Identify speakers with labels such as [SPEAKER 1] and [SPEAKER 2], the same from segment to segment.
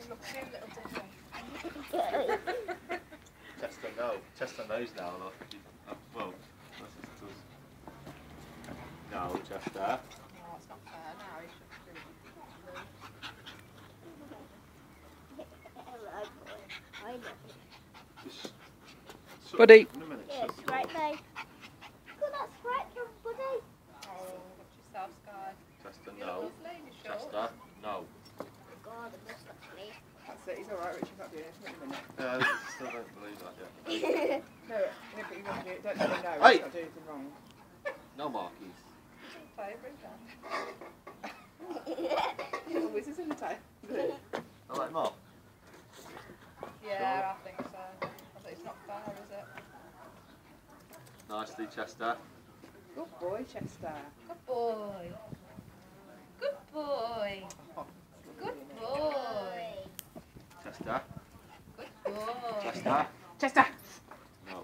[SPEAKER 1] Chester, no. Chester knows now. Look. Well, no, Chester.
[SPEAKER 2] No, it's not fair now. He should do it.
[SPEAKER 3] Buddy.
[SPEAKER 1] In a minute,
[SPEAKER 4] Yeah, it's right there. Look at that spectrum, buddy.
[SPEAKER 2] Oh, watch yourself, Sky.
[SPEAKER 1] Chester,
[SPEAKER 2] You
[SPEAKER 1] no.
[SPEAKER 2] look lovely in your shorts.
[SPEAKER 1] Chester, no.
[SPEAKER 4] Oh God, it must look me.
[SPEAKER 5] That's it, he's alright, Richard, not doing anything in a minute.
[SPEAKER 1] I still don't believe that yet.
[SPEAKER 5] No, but you want to do it, don't tell him no,
[SPEAKER 1] Hey!
[SPEAKER 5] he's not doing anything wrong.
[SPEAKER 1] No markies.
[SPEAKER 2] Favourite then.
[SPEAKER 5] Always is in the tail.
[SPEAKER 1] I like Mark.
[SPEAKER 2] Yeah, I think so. I think it's not fair, is it?
[SPEAKER 1] Nicely, Chester.
[SPEAKER 5] Good boy, Chester.
[SPEAKER 2] Good boy. Good boy. Good boy.
[SPEAKER 1] Chester.
[SPEAKER 2] Good boy.
[SPEAKER 1] Chester.
[SPEAKER 5] Chester!
[SPEAKER 1] No.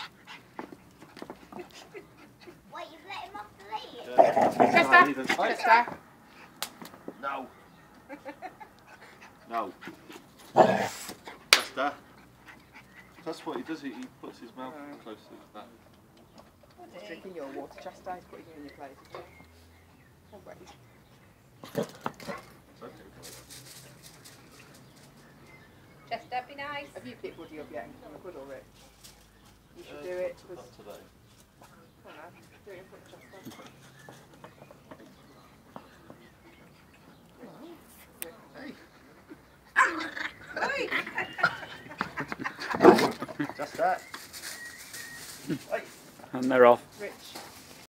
[SPEAKER 4] Wait, you've let him off the lead?
[SPEAKER 5] Chester!
[SPEAKER 1] Chester. No. No. Chester. That's what he does. He puts his mouth close to his back.
[SPEAKER 5] He's drinking your water, Chester. He's putting you in your place. Oh, great.
[SPEAKER 2] Chester, be nice.
[SPEAKER 5] Have you picked Woody up yet? I'm good or Rich? You should do it.
[SPEAKER 1] Not today.
[SPEAKER 5] Come on now, do it in front of Chester.
[SPEAKER 1] Just that.
[SPEAKER 3] And they're off.
[SPEAKER 5] Rich.